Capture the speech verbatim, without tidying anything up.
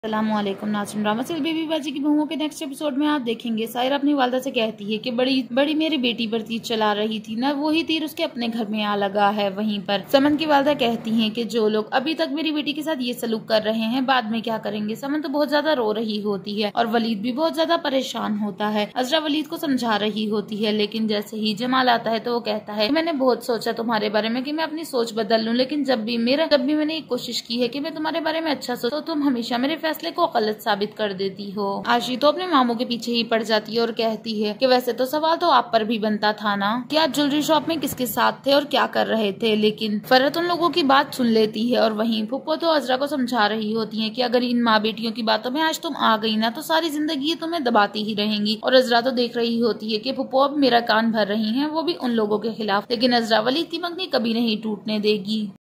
अस्सलामुअलैकुम नाज़रीन, drama serial baby बाजी की बहुओं के नेक्स्ट एपिसोड में आप देखेंगे सायरा अपनी वालदा से कहती है कि बड़ी बड़ी मेरी बेटी पर तीर चला रही थी ना, वही तीर उसके अपने घर में आ लगा है। वहीं पर समन की वालदा कहती हैं कि जो लोग अभी तक मेरी बेटी के साथ ये सलूक कर रहे हैं बाद में क्या करेंगे। समन तो बहुत ज्यादा रो रही होती है और वलीद भी बहुत ज्यादा परेशान होता है। अजरा वलीद को समझा रही होती है, लेकिन जैसे ही जमाल आता है तो वो कहता है मैंने बहुत सोचा तुम्हारे बारे में कि मैं अपनी सोच बदल लूं, लेकिन जब भी मेरा जब भी मैंने कोशिश की है कि मैं तुम्हारे बारे में अच्छा सोचूं तो तुम हमेशा मेरे फैसले को गलत साबित कर देती हो। आशी तो अपने मामू के पीछे ही पड़ जाती है और कहती है कि वैसे तो सवाल तो आप पर भी बनता था ना कि आप ज्वेलरी शॉप में किसके साथ थे और क्या कर रहे थे, लेकिन फरत उन लोगों की बात सुन लेती है। और वहीं फुप्पो तो अजरा को समझा रही होती है कि अगर इन माँ बेटियों की बातों में आज तुम आ गई ना तो सारी जिंदगी तुम्हें दबाती ही रहेंगी। और अजरा तो देख रही होती है कि फुप्पो अब मेरा कान भर रही है, वो भी उन लोगों के खिलाफ, लेकिन अजरा वलीद की मंगनी कभी नहीं टूटने देगी।